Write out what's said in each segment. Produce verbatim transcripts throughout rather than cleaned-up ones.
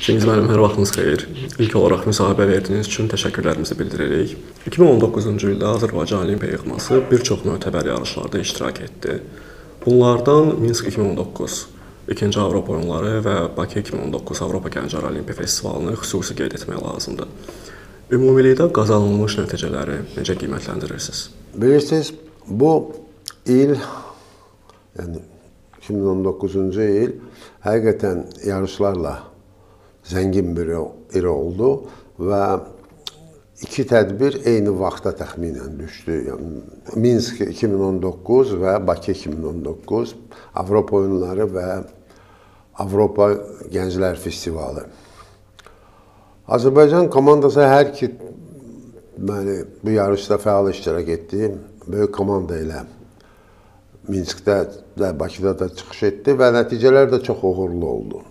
Çingiz müəllim, hər vaxtınız xeyir. İlk olaraq müsahibə verdiyiniz üçün təşəkkürlərimizi bildiririk. iki min on doqquzuncu ildə Azərbaycan Olimpiya yığması bir çox mötəbər yarışlarda iştirak etdi. Bunlardan Minsk iki min on doqquz, ikinci Avropa oyunları və Bakı iki min on doqquz Avropa Gənclər Olimpiya Festivalını xüsusi qeyd etmək lazımdır. Ümumilikdə qazanılmış nəticələri necə qiymətləndirirsiniz? Bilirsiniz, bu il, yəni iki min on doqquzuncu il həqiqətən yarışlarla zəngin bir il oldu və iki tədbir eyni vaxtda təxminən düşdü. Yəni, Minsk iki min on doqquz və Bakı iki min on doqquz Avropa oyunları və Avropa Gənclər Festivalı. Azərbaycan komandası hər ki yəni, bu yarışda fəal iştirak etdi. Böyük komanda ilə Minskdə və Bakıda da çıxış etdi və nəticələr də çox uğurlu oldu.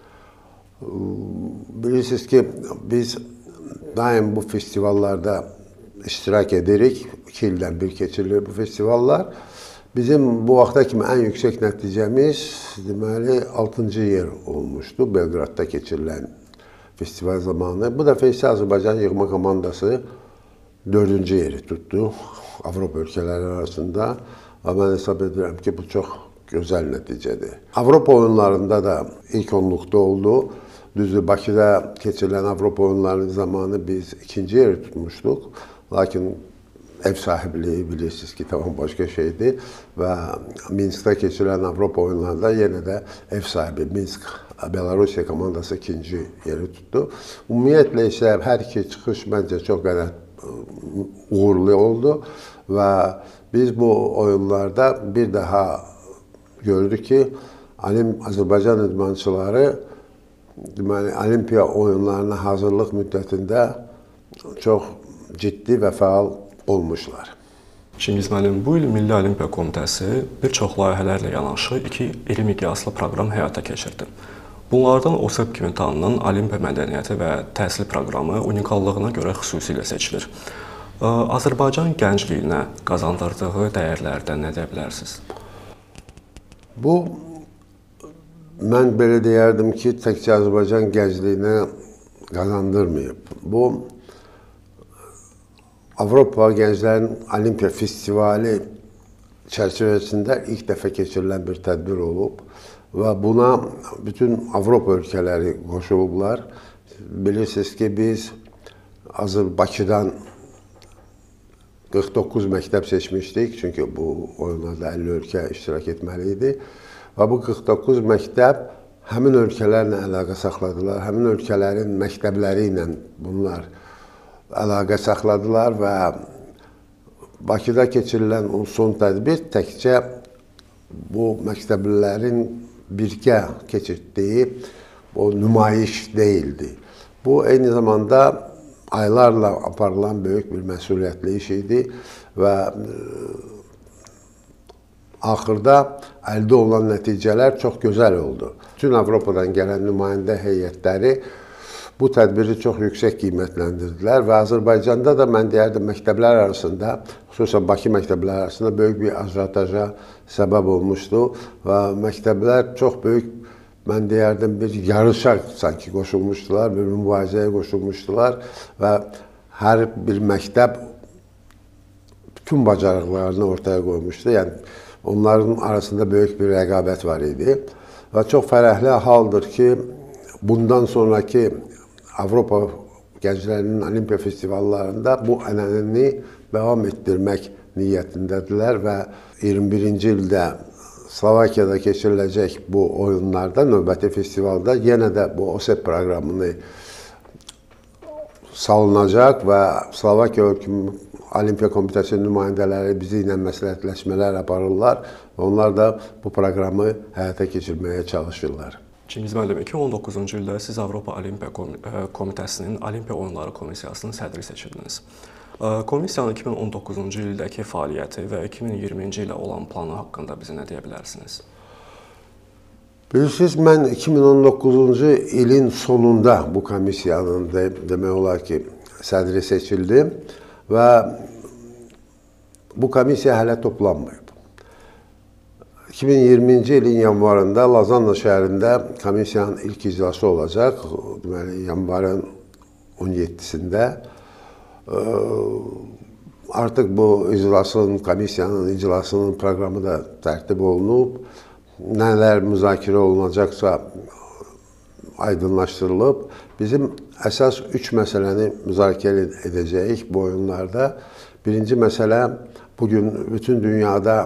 Bilirsiniz ki, biz daim bu festivallarda iştirak edirik. İki ildən bir keçirilir bu festivallar. Bizim bu vaxta kimi ən yüksək nəticəmiz deməli altıncı yer olmuşdu Belgradda keçirilən festival zamanı. Bu dəfə isə Azərbaycan yığma komandası dördüncü yeri tutdu Avropa ölkələri arasında. Və mən hesab edirəm ki, bu çox gözəl nəticədir. Avropa oyunlarında da ilk onluqda oldu. Düzdür, Bakıda keçirilən Avropa oyunlarının zamanı biz ikinci yeri tutmuşduq. Lakin ev sahibliyi bilirsiniz ki, tamam başqa şeydir. Və Minskdə keçirilən Avropa oyunlarında yenə də ev sahibi Minsk, Belarusiya komandası ikinci yeri tutdu. Ümumiyyətlə isə hər iki çıxış məncə çox qədər uğurlu oldu. Və biz bu oyunlarda bir daha gördük ki, Azərbaycan idmançıları deməli, Olimpiya oyunlarına hazırlıq müddətində çox ciddi və fəal olmuşlar. Çingiz müəllim, bu il Milli Olimpiya Komitəsi bir çox layihələrlə yanaşı iki iri miqyaslı proqram həyata keçirdi. Bunlardan O S E P kimi tanınan Olimpiya mədəniyyəti və təhsil proqramı unikallığına görə xüsusilə seçilir. Azərbaycan gəncliyinə qazandırdığı dəyərlərdən nə deyə bilərsiniz? Bu, mən belə deyərdim ki, təkcə Azərbaycan gəncliyinə qazandırmayıb. Bu, Avropa Gənclərin Olimpiya Festivali çərçivəsində ilk dəfə keçirilən bir tədbir olub və buna bütün Avropa ölkələri qoşulublar. Bilirsiniz ki, biz Bakıdan qırx doqquz məktəb seçmişdik, çünki bu oyunlarda əlli ölkə iştirak etməli idi. Və bu qırx doqquz məktəb həmin ölkələrlə əlaqə saxladılar, həmin ölkələrin məktəbləri ilə bunlar əlaqə saxladılar və Bakıda keçirilən son tədbir təkcə bu məktəblilərin birgə keçirdiyi o nümayiş deyildi. Bu, eyni zamanda aylarla aparılan böyük bir məsuliyyətli iş idi və axırda əldə olunan nəticələr çox gözəl oldu. Bütün Avropadan gələn nümayəndə heyətləri bu tədbiri çox yüksək qiymətləndirdilər və Azərbaycanda da mən deyərdim məktəblər arasında, xüsusən Bakı məktəblər arasında böyük bir ajiotaja səbəb olmuşdu və məktəblər çox böyük, mən deyərdim, bir yarışa sanki qoşulmuşdular, bir mübarizəyə qoşulmuşdular və hər bir məktəb bütün bacarıqlarını ortaya qoymuşdu. Yəni, onların arasında böyük bir rəqabət var idi və çox fərəhli haldır ki, bundan sonraki Avropa gənclərinin Olimpiya festivallarında bu ənənəni davam etdirmək niyyətindədirlər və iyirmi birinci ildə Slovakiyada keçiriləcək bu oyunlarda, növbəti festivalda yenə də bu O S E P proqramını salınacaq və Slovakiya Olimpiya Komitəsinin nümayəndələri bizi ilə məsləhətləşmələr aparırlar və onlar da bu proqramı həyata keçirməyə çalışırlar. Çingiz müəllim, iki min on doqquzuncu ildə siz Avropa Olimpiya Komitəsinin Olimpiya Oyunları Komissiyasının sədri seçildiniz. Komissiyanın iki min on doqquzuncu ildəki fəaliyyəti və iki min iyirminci ilə olan planı haqqında bizə nə deyə bilərsiniz? Bilirsiniz, mən iki min on doqquzuncu ilin sonunda bu komissiyanın demək olar ki, sədri seçildim və bu komissiya hələ toplanmayıb. iki min iyirminci ilin yanvarında Lazanna şəhərində komissiyanın ilk iclası olacaq. Deməli, yanvarın on yeddisində. Artıq bu iclasın, komissiyanın iclasının proqramı da tərtib olunub. Nələr müzakirə olunacaqsa aydınlaşdırılıb. Bizim əsas üç məsələni müzakirə edəcəyik bu oyunlarda. Birinci məsələ, bugün bütün dünyada,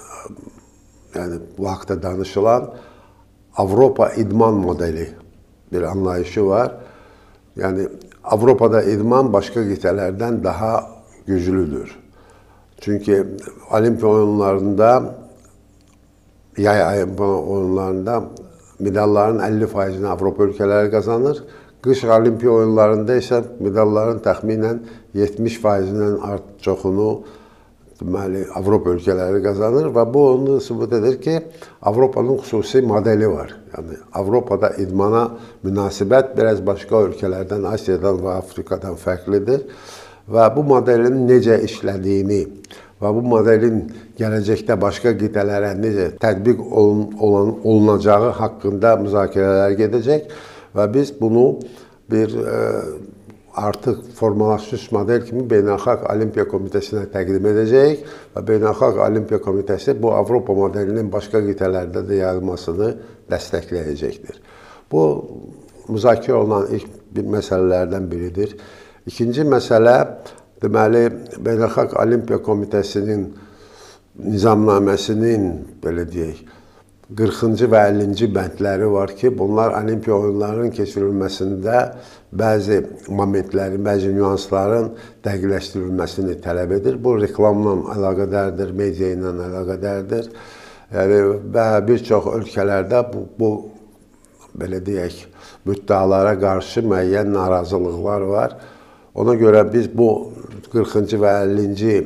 yəni bu haqda danışılan Avropa idman modeli bir anlayışı var. Yəni Avropada idman başqa qitələrdən daha güclüdür. Çünki Olimpiya oyunlarında, yay oyunlarında medalların əlli faizini Avropa ölkələri qazanır. Qış Olimpiya oyunlarında isə medalların təxminən yetmiş faizindən çoxunu deməli, Avropa ölkələri qazanır və bu onu sübut edir ki, Avropanın xüsusi modeli var. Yəni, Avropada idmana münasibət biraz başqa ölkələrdən, Asiyadan və Afrikadan fərqlidir və bu modelin necə işlədiyini və bu modelin gələcəkdə başqa qitələrə necə tətbiq olun, olan, olunacağı haqqında müzakirələr gedəcək və biz bunu bir e, artıq formalaşmış model kimi Beynəlxalq Olimpiya Komitəsinə təqdim edəcəyik və Beynəlxalq Olimpiya Komitəsi bu Avropa modelinin başqa qitələrdə də yayılmasını dəstəkləyəcəkdir. Bu, müzakirə olunan ilk bir məsələlərdən biridir. İkinci məsələ, deməli, Beynəlxalq Olimpiya Komitəsinin nizamnaməsinin, belə deyək, qırxıncı və əllinci bəndləri var ki, bunlar Olimpiya oyunlarının keçirilməsində bəzi momentlərin, bəzi nüansların dəqiqləşdirilməsini tələb edir. Bu, reklamla əlaqədardır, media ilə əlaqədardır. Yəni, və bir çox ölkələrdə bu, bu belə deyək, müddəalara qarşı müəyyən narazılıqlar var. Ona görə biz bu qırxıncı və əllinci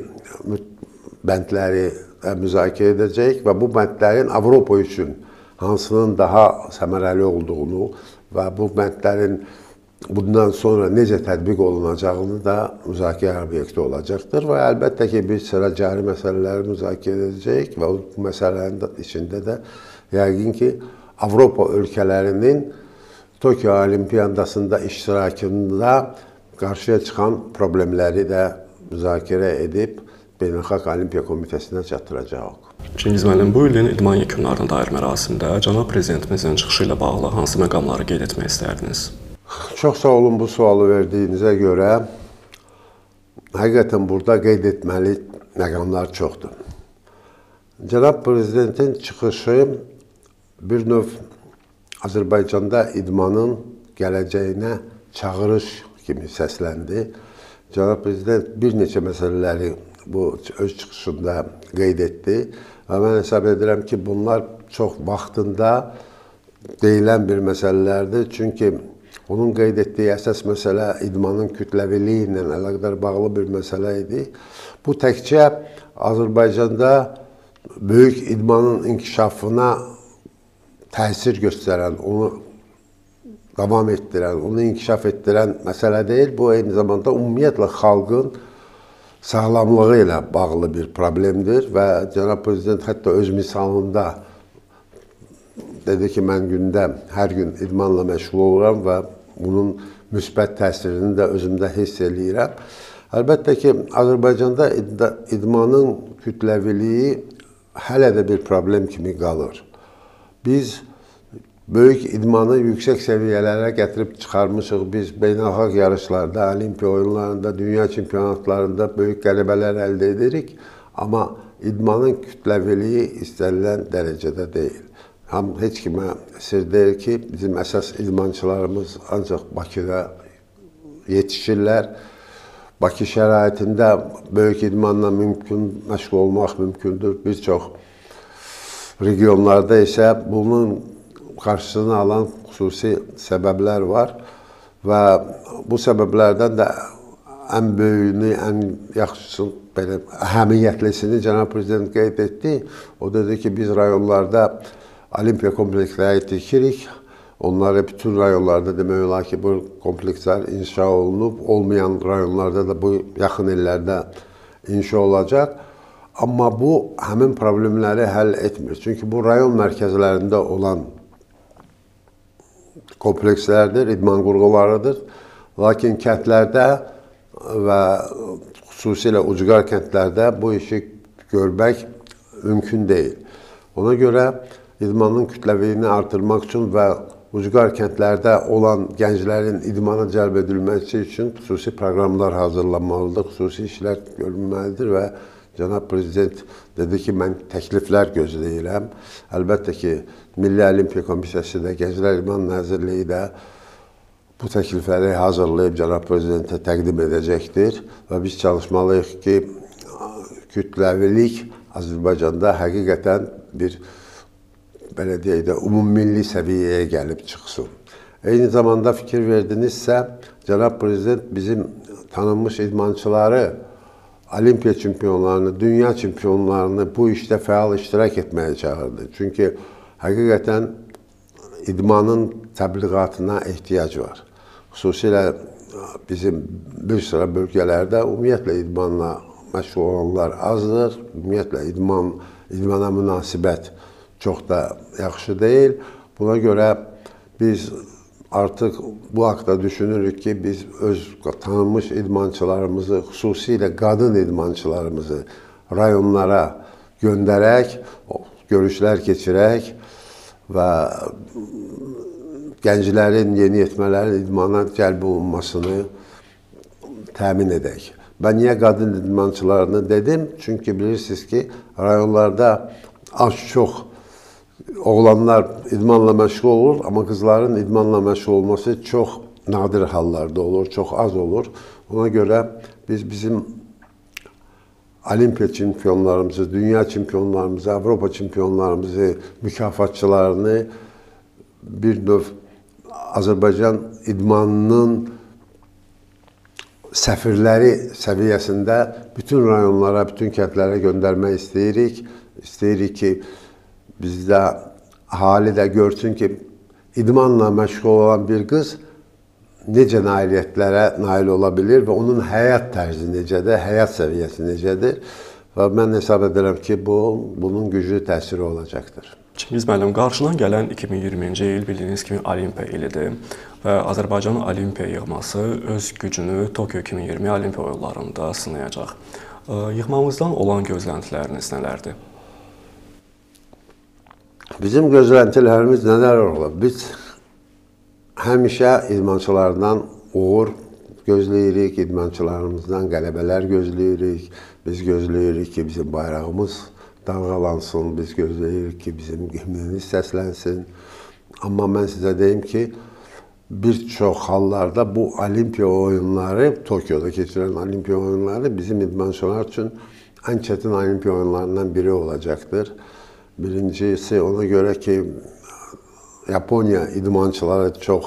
bəndləri müzakirə edəcəyik və bu bəndlərin Avropa üçün hansının daha səmərəli olduğunu və bu bəndlərin bundan sonra necə tətbiq olunacağını da müzakirə obyekti olacaqdır və əlbəttə ki, bir sıra cari məsələləri müzakirə edəcəyik və bu məsələlərin içində də yəqin ki, Avropa ölkələrinin Tokyo Olimpiyadasında iştirakında qarşıya çıxan problemləri də müzakirə edib Beynəlxalq Olimpiya Komitəsinə çatdıracaq. Çingiz müəllim, bu ilin idman yekunlarına dair mərasimdə cənab prezidentimizin çıxışı ilə bağlı hansı məqamları qeyd etmək istərdiniz? Çox sağ olun bu sualı verdiyinizə görə. Həqiqətən burada qeyd etməli məqamlar çoxdur. Cənab prezidentin çıxışı bir növ Azərbaycanda idmanın gələcəyinə çağırış kimi səsləndi. Cənab prezident bir neçə məsələləri bu öz çıxışında qeyd etdi və mən hesab edirəm ki, bunlar çox vaxtında deyilən bir məsələlərdir. Çünki onun qeyd etdiyi əsas məsələ idmanın kütləviliyi ilə əlaqədar bağlı bir məsələ idi. Bu təkcə Azərbaycanda böyük idmanın inkişafına təsir göstərən, onu davam etdirən, onu inkişaf etdirən məsələ deyil. Bu, eyni zamanda ümumiyyətlə xalqın sağlamlığı ilə bağlı bir problemdir və cənab prezident hətta öz misalında dedi ki, mən gündə hər gün idmanla məşğul oluram və bunun müsbət təsirini də özümdə hiss eləyirəm. Əlbəttə ki, Azərbaycanda idmanın kütləviliyi hələ də bir problem kimi qalır. Biz böyük idmanı yüksək səviyyələrə gətirib çıxarmışıq. Biz beynəlxalq yarışlarda, Olimpiya oyunlarında, dünya çempionatlarında böyük qələbələr əldə edirik. Amma idmanın kütləviliyi istənilən dərəcədə deyil. Həm heç kimə sir deyil ki, bizim əsas idmançılarımız ancaq Bakıda yetişirlər. Bakı şəraitində böyük idmanla mümkün, məşğul olmaq mümkündür. Bir çox regionlarda isə bunun qarşısını alan xüsusi səbəblər var və bu səbəblərdən də ən böyüyünü, ən yaxşısı, belə əhəmiyyətlisini cənab prezident qeyd etdi. O dedi ki, biz rayonlarda Olimpiya kompleksləri tikirik. Onları bütün rayonlarda demək olar ki, bu komplekslər inşa olunub. Olmayan rayonlarda da bu yaxın illərdə inşa olacaq. Amma bu həmin problemləri həll etmir. Çünki bu rayon mərkəzlərində olan komplekslərdir, idman qurğularıdır. Lakin kəndlərdə və xüsusilə ucqar kəndlərdə bu işi görmək mümkün deyil. Ona görə idmanın kütləviyini artırmaq üçün və ucqar kəndlərdə olan gənclərin idmana cəlb edilməsi üçün xüsusi proqramlar hazırlanmalıdır, xüsusi işlər görülməlidir və Cənab Prezident dedi ki, mən təkliflər gözləyirəm. Əlbəttə ki, Milli Olimpiya Komissiyası da, Gənclər İdman Nazirliyi də bu təklifləri hazırlayıb Cənab Prezidentə təqdim edəcəkdir və biz çalışmalıyıq ki, kütləvilik Azərbaycanda həqiqətən bir, belə deyək də, umummilli səviyyəyə gəlib çıxsın. Eyni zamanda fikir verdinizsə, Cənab Prezident bizim tanınmış idmançıları, Olimpiya çempionlarını, dünya çempionlarını bu işdə fəal iştirak etməyə çağırdı. Çünki həqiqətən idmanın təbliğatına ehtiyac var. Xüsusilə bizim bir sıra bölgələrdə ümumiyyətlə idmanla məşğul olanlar azdır. Ümumiyyətlə idman, idmana münasibət çox da yaxşı deyil. Buna görə biz artıq bu haqda düşünürük ki, biz öz tanınmış idmançılarımızı, xüsusilə qadın idmançılarımızı rayonlara göndərək, görüşlər keçirək və gənclərin, yeniyetmələrin idmana cəlb olunmasını təmin edək. Ben niye qadın idmançılarını dedim? Çünki bilirsiniz ki, rayonlarda az çox oğlanlar idmanla məşğul olur, amma qızların idmanla məşğul olması çox nadir hallarda olur, çox az olur. Ona görə biz bizim Olimpiya çempionlarımızı, dünya çempionlarımızı, Avropa çempionlarımızı, mükafatçılarını bir növ Azərbaycan idmanının səfirləri səviyyəsində bütün rayonlara, bütün kəndlərə göndərmək istəyirik. İstəyirik ki, bizdə ahali də görsün ki, idmanla məşğul olan bir qız necə nailiyyətlərə nail ola bilir və onun həyat tərzi necədir, həyat səviyyəsi necədir. Və mən hesab edirəm ki, bu, bunun güclü təsiri olacaqdır. Çingiz müəllim, qarşıdan gələn iki min iyirminci il bildiyiniz kimi Olimpiya ilidir və Azərbaycanın Olimpiya yığması öz gücünü Tokyo iki min iyirmi Olimpiya oyunlarında sınayacaq. Yığmamızdan olan gözləntiləriniz nələrdir? Bizim gözləntilərimiz nələr olur? Biz həmişə idmançılardan uğur gözləyirik, idmançılarımızdan qələbələr gözləyirik. Biz gözləyirik ki, bizim bayrağımız dalğalansın, biz gözləyirik ki, bizim himnimiz səslənsin. Amma mən sizə deyim ki, bir çox hallarda bu Olimpiya oyunları, Tokyoda keçirilən Olimpiya oyunları bizim idmançılar üçün ən çətin Olimpiya oyunlarından biri olacaqdır. Birincisi ona görə ki, Yaponiya idmançıları çox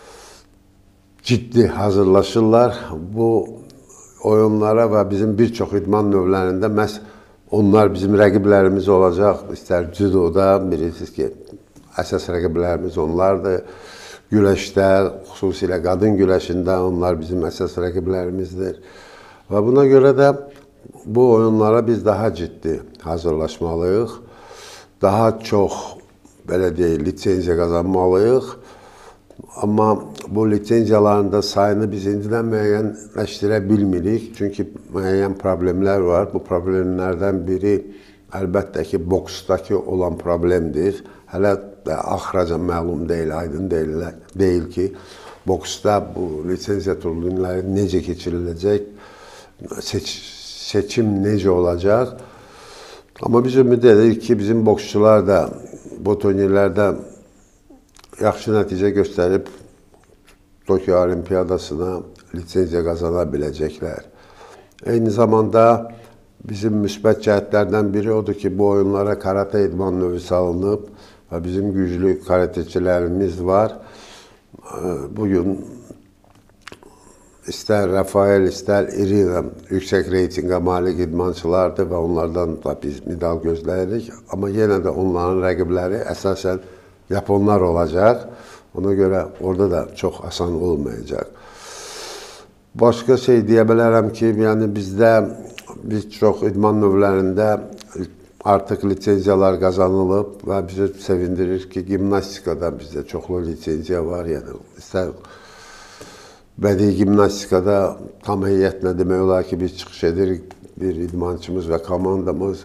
ciddi hazırlaşırlar. Bu oyunlara və bizim bir çox idman növlərində məhz onlar bizim rəqiblərimiz olacaq. İstər cüdoda, bilirsiniz ki, əsas rəqiblərimiz onlardır. Güləşdə, xüsusilə qadın güləşində onlar bizim əsas rəqiblərimizdir. Və buna görə də bu oyunlara biz daha ciddi hazırlaşmalıyıq. Daha çox, belə deyil, lisenziya qazanmalıyıq. Amma bu lisenziyaların da sayını biz indidən müəyyənləşdirə bilmirik. Çünki müəyyən problemlər var. Bu problemlərdən biri əlbəttə ki, boksdakı olan problemdir. Hələ də axıracan məlum deyil, aydın deyil, deyil ki, boksda bu lisenziya turnirləri necə keçiriləcək, seç, seçim necə olacaq. Amma biz ümid edirik ki, bizim boksçular da bu turnirlərdə yaxşı nəticə göstərib Tokyo Olimpiyadasına lisenziya qazana biləcəklər. Eyni zamanda bizim müsbət cəhətlərdən biri odur ki, bu oyunlara karate idman növü salınıb və bizim güclü karateçilərimiz var. Bugün istər Rafael, istər Irina yüksək reytinqa malik idmançılardır və onlardan da biz medal gözləyirik. Amma yenə də onların rəqibləri əsasən Yaponlar olacaq. Ona görə orada da çox asan olmayacaq. Başqa şey deyə bilərəm ki, yəni bizdə bir çox idman növlərində artıq lisenziyalar qazanılıb və bizi sevindirir ki, gimnastikada bizdə çoxlu lisenziya var. Yəni, istər bədii gimnastikada tam heyətlə demək olar ki, biz çıxış edirik, bir idmançımız və komandamız.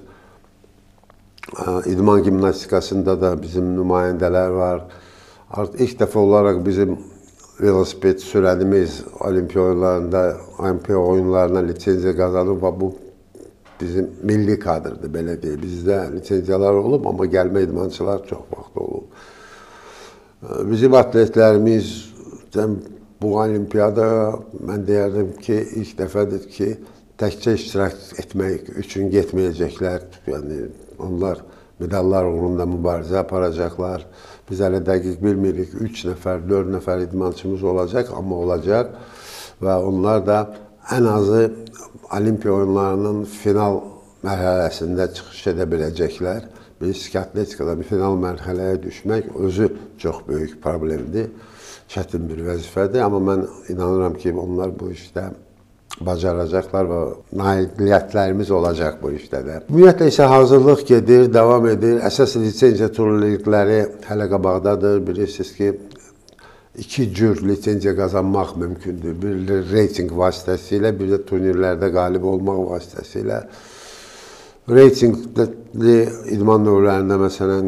İdman gimnastikasında da bizim nümayəndələr var. Artıq ilk dəfə olaraq bizim velosiped sürədimiz olimpiya oyunlarında, olimpiya oyunlarına lisenziya qazanıb və bu bizim milli kadrdır, belə deyil. Bizdə lisenziyalar olub, amma gəlmə idmançılar çox vaxt olub. Bizim atletlərimiz bu olimpiyada mən deyərdim ki, ilk dəfədir ki, təkcə iştirak etmək üçün getməyəcəklər. Yəni, onlar medallar uğrunda mübarizə aparacaqlar. Biz hələ dəqiq bilmirik, üç nəfər, dörd nəfər idmançımız olacaq, amma olacaq. Və onlar da ən azı olimpiya oyunlarının final mərhələsində çıxış edə biləcəklər. Biz atletikada bir final mərhələyə düşmək özü çox böyük problemdir, çətin bir vəzifədir. Amma mən inanıram ki, onlar bu işdə bacaracaqlar və nailiyyətlərimiz olacaq bu işdə də. Ümumiyyətlə isə hazırlıq gedir, davam edir. Əsas lisenziya turnirləri hələ qabaqdadır. Bilirsiniz ki, iki cür lisenziya qazanmaq mümkündür. Bir reyting vasitəsilə, bir də turnirlərdə qalib olmaq vasitəsilə. Reytingli idman növlərində, məsələn,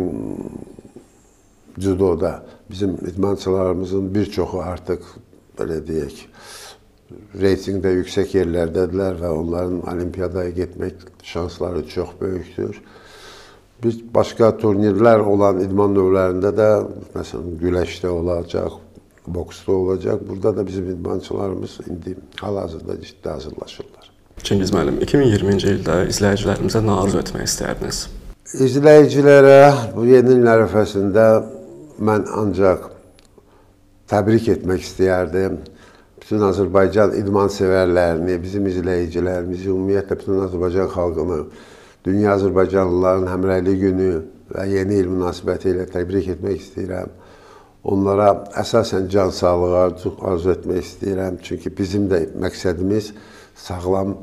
judoda bizim idmançılarımızın bir çoxu artıq, belə deyək, reytingdə yüksək yerlərdədirlər və onların olimpiyadaya getmək şansları çox böyükdür. Bir başqa turnirlər olan idman növlərində də, məsələn, güləşdə olacaq, boksda olacaq. Burada da bizim idmançılarımız indi hal-hazırda ciddi hazırlaşırlar. Çingiz müəllim, iki min iyirminci ildə izləyicilərimizə nə arzu etmək istərdiniz? İzləyicilərə bu yeni il ərəfəsində mən ancaq təbrik etmək istəyərdim. Bütün Azərbaycan idman sevərlərini, bizim izləyicilərimizi, ümumiyyətlə bütün Azərbaycan xalqını, Dünya Azərbaycanlıların Həmrəylik günü və yeni il münasibəti ilə təbrik etmək istəyirəm. Onlara əsasən can sağlığı arzu etmək istəyirəm. Çünki bizim də məqsədimiz sağlam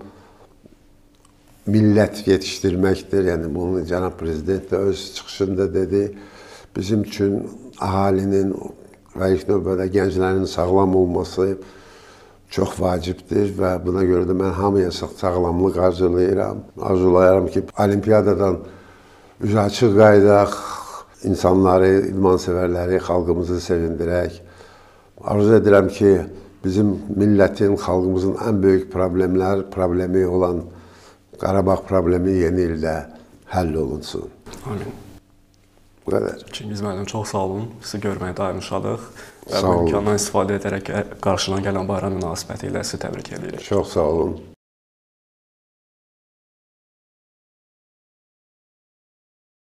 millət yetişdirməkdir. Yəni, bunu Cənab Prezident də öz çıxışında dedi. Bizim üçün əhalinin və ilk növbədə gənclərin sağlam olması çox vacibdir və buna görə də mən hamıya sağlamlıq arzulayıram. Arzulayıram ki, olimpiyadadan üzü açıq qaydaq, insanları, idman sevərləri, xalqımızı sevindirək. Arzu edirəm ki, bizim millətin, xalqımızın ən böyük problemlər, problemi olan Qarabağ problemi yeni ildə həll olunsun. Amin. Bu qədər. Çingiz müəllim, çox sağ olun. Sizi görməyə daim uşadıq. Və bu imkandan istifadə edərək qarşına gələn bayram münasibəti ilə sizi təbrik edirik. Çox sağ olun.